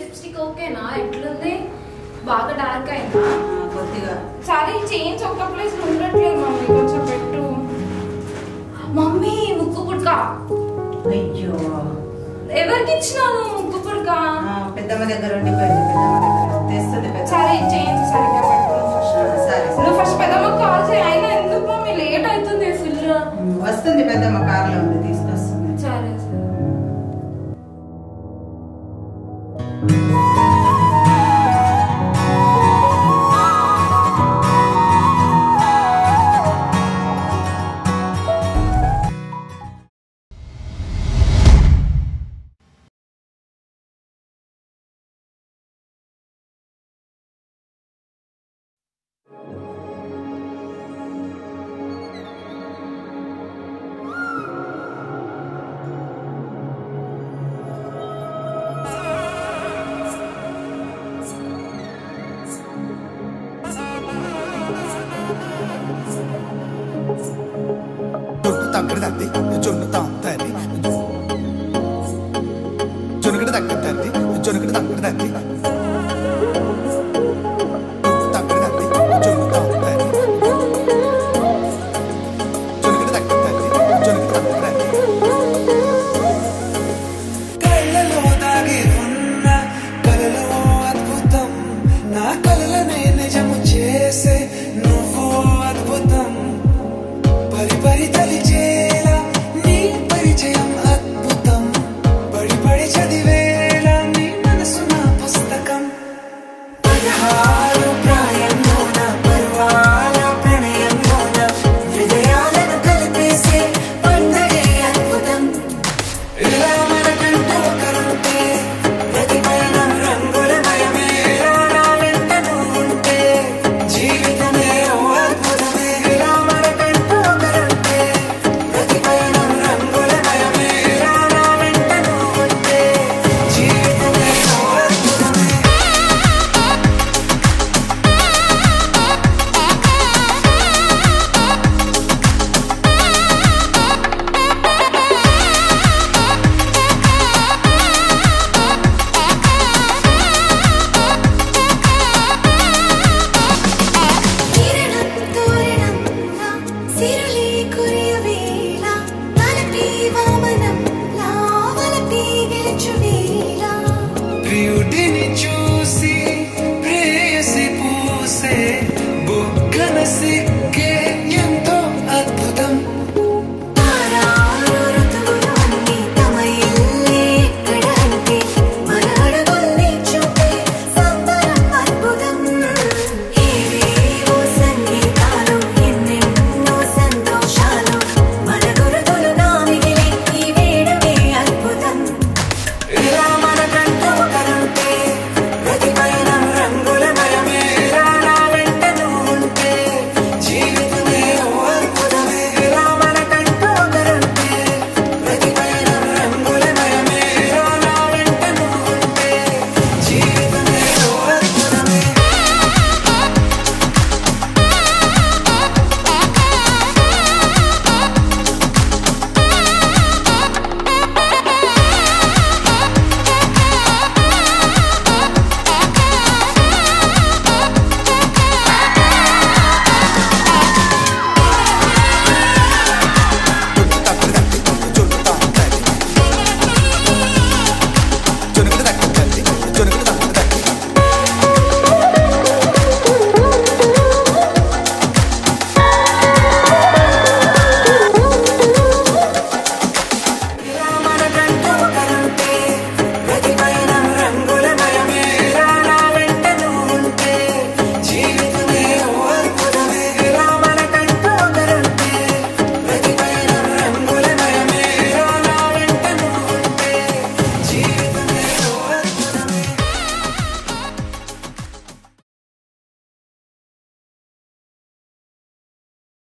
Lipstick ఓకేనా? ఎట్లుంది? బాగా డార్క్ అయిందా? కొద్దిగా. సరే చేంజ్ ఒక ప్లేస్ ఉండట్లేదు మమ్మీ, కొంచెం పెట్టు. మమ్మీ ముక్కు పుడక. అయ్యో ఎవరికి ఇచ్చినాను ముక్కు పుడక? పెద్దమ్మ దగ్గర ఉండిపోయింది. పెద్దమ్మ దగ్గర తెస్తుంది. సరే చేంజ్ సరిగ్గా పెట్టు ఫస్ట్. సరే నువ్వు ఫస్ట్ పెద్దమ్మ కాల్ చేయి. అయినా ఎందుకు మమ్మీ లేట్ అవుతుంది ఫుల్. వస్తుంది పెద్దమ్మ, కార్లో ఉంది, తీసుకొస్తుంది. సరే సరే. జొనగడ దగ్గర